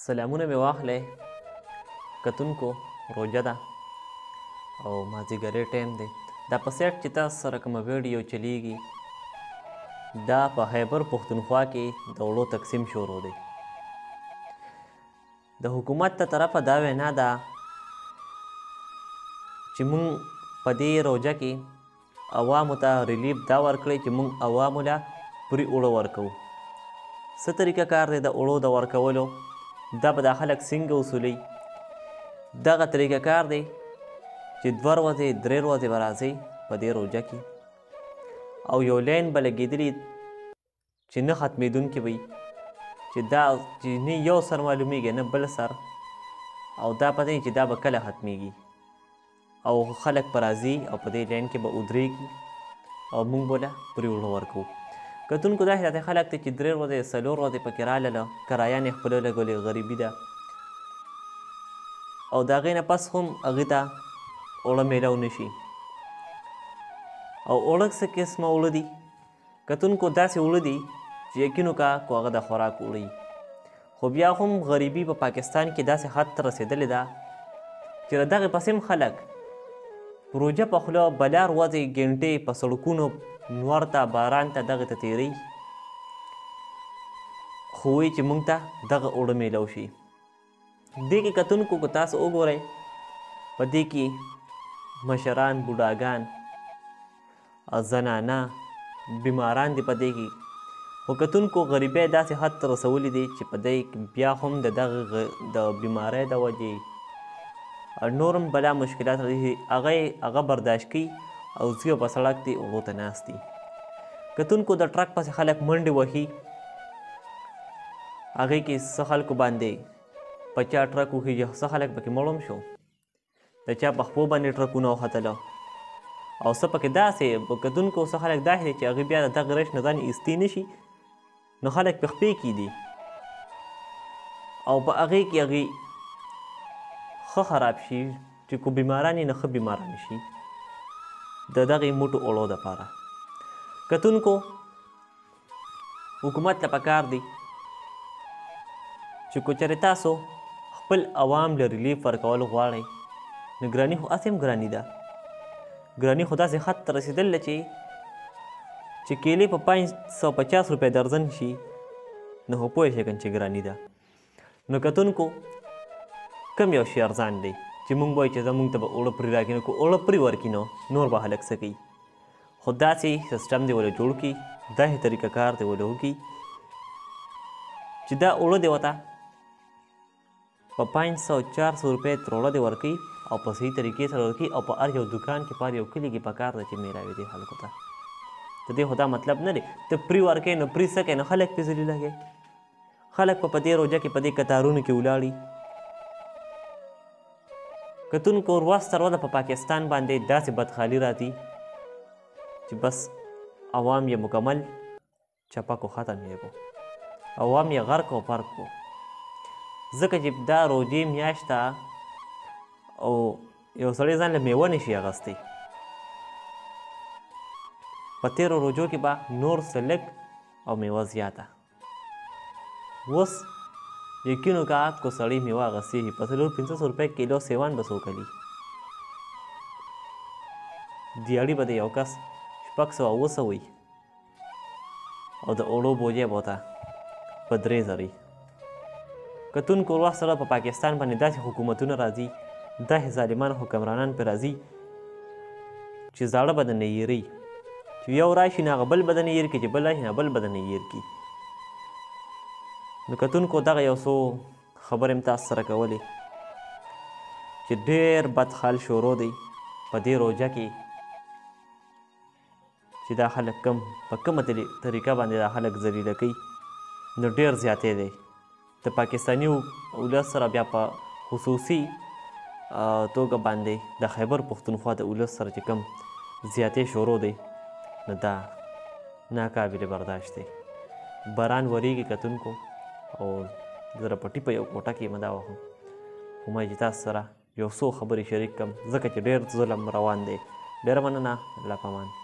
سلامونه مې واخلئ کتونکو. روژه ده او مازدیګری ټایم دی. دا په سیټ چې تاسو سره کومه ویډیو چلیږي دا په خیبر پښتونخوا کې د اوړو تقسیم شروع دی. د حکومت ته طرفه دا وینا ده چې مونږ په دې روژه کې عوامو ته ریلیف دا ورکړی چې مونږ عوامو له پرې اوړه ورکوو. څه طریقه کار دی د اوړو د ورکولو؟ دا به دا خلک څنګه وصولوي؟ دغه طریقه کار دی چې 2 ورځې 3 ورځې به راځئ په دې روژه کې او یو لاین به لګېدلي چې نه ختمېدونکي وي چې دا چې نه یو سر معلومیږي نه بل سر، او دا پته چې دا به کله ختمیږي، او خلک به راځي او په دې لاین کې به ودرېږي او موږ به له پرې اوړه ورکوو. کتونکو داسې داسې خلک دی چې 3 ورځې 4 ورځې پکې رالله، کرایان یې خپله لګولې، غریبي ده، او د هغې نه پس هم هغې ته اوړه میلاو نه شي. او اوړه څه قسمه اوړه دي کتونکو؟ داسې اوړه دي چې یقین وکړه کو هغه د خوراک اوړه خو بیا هم غریبي په پاکستان کې داسې حد ته رسېدلې ده چې د دغې پسې هم خلک روژه په خوله بلار ورځې ګنټې په سړکونو نور ته باران ته دغې ته تېروي، خو وایي چې موږ ته دغه اوړه میلاو شي. دې کې کتونکو که تاسو وګورئ په دې کې مشران، بوډاګان، زنانه، بیماران دي په دې کې. خو کتونکو غریبۍ داسې حد ته رسولی دی چې په دې بیا هم د دغه د بیمارۍ د وجې نور هم بلا مشکلات راځي، هغه برداشت کوي او ځي په سړک دې اوړو ته ناست دي. کتونکو د ټرک پسې خلک منډې وهي، هغې کې څه خلکو باندې په چا ټرک وخېږي، څه خلک پکې مړ هم شو، د چا په خپو باندې ټرکونه وختله، او څه پکې داسې کتونکو څه خلک داسې دي چې هغې بیا د دغه رش نه ځان ایستي نه شي، نو خلک په خپې کېږدي او په هغې کې هغې ښه خراب شي چې کو بیماران یې نه ښه بیماران شي د دغې موټو اوړو دپاره. کتونکو حکومت ته پکار دی چې که چېرې تاسو خپل عوام له ریلیف ورکول غواړئ نو ګراني خو هسې هم ګراني ده، ګراني خو داسې حد ته رسېدله چې کیلې په 550 روپۍ درزن شي، نو خو پوه شئ چې ګراني ده. نو کتونکو کم یو شي ارزان دی چې موږ وایو چې زموږ ته به اوړه پرې راکړي، نو که اوړه پرې ورکړي نو نور به هلک څه کوي؟ خو داسې سیسټم دی ولې جوړ کړي، داسې طریقه کار دی ولې وکړي چې دا اوړه دی ورته په 500-400 روپۍ تر اوړه دی ورکوي او په صحیح طریقې سره ورکوي، او په هر یو دوکان کې په هر یو کلي کې پکار ده چې میلاوي دي خلکو ته. د دې خو دا مطلب نه دی ته پرې ورکوې نو پرې څه کوې؟ نو خلک پرې ذلیله کوې، خلک په دې روژه کې په دې کتارونو کې ولاړي. کتونکو ورځ تر ورځه په پاکستان باندې داسې بدخالي راځي چې بس عوام یې مکمل چپه کو، ختم یې کو، عوام یې غرق او پرق کو. ځکه چې دا روژې میاشت ده او یو سړی ځان له میوه نشي اخیستی. په تېرو روژو کې به نور څه لږ او میوه زیاته. اوس یقین وکړه که سړی میوه اخیستې شي په 400-500 روپۍ کیلو سیوان به څوک لي، دیاړي به د یو کس 600 وي او د اوړو بوجۍ به ورته په 3000. کتونکو ورځ سره په پاکستان باندې داسې حکومتونه راځي، داسې ظالمان حکمرانان پرې راځي چې زاړه به درنه هېروي، چې یو راشي نو هغه بل به درنه هېر کړي، چې بل راشي نو بل به درنه هېر کړي. نو کتونکو دغه یو څو خبرې مې تاسو سره کولې چې ډېر بد حال شروع دی په دې روژه کې چې دا خلک په کومه طریقه باندې دا خلک ذلیله کوي، نو ډېر زیاتې دی. د پاکستاني ولس سره بیا په خصوصي توګه باندې د خیبر پښتونخوا د ولس سره چې کوم زیاتې شروع دی نو دا ناقابل برداشت دی. باران وریږي کتونکو او زه پټي په یو کوټه کې مدا وهم، خو ما چې تاسو سره یو څو خبرې شریک کړم ځکه چې ډېر ظلم روان دی. ډېره مننه، الله پامان.